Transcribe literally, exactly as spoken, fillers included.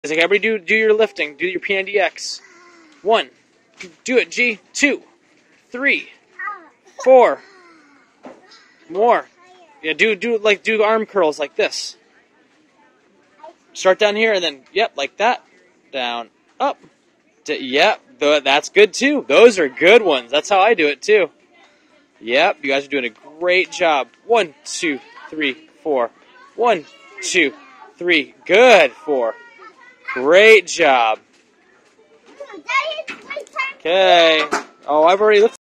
Like, everybody do, do your lifting. Do your P ninety X. One. Do it, G. Two. Three. Four. More. Yeah, do, do, like, do arm curls like this. Start down here and then, yep, like that. Down. Up. D yep, that's good too. Those are good ones. That's how I do it too. Yep, you guys are doing a great job. One, two, three, four. One, two, three. Good. Four. Great job. Okay. Oh, I've already lifted.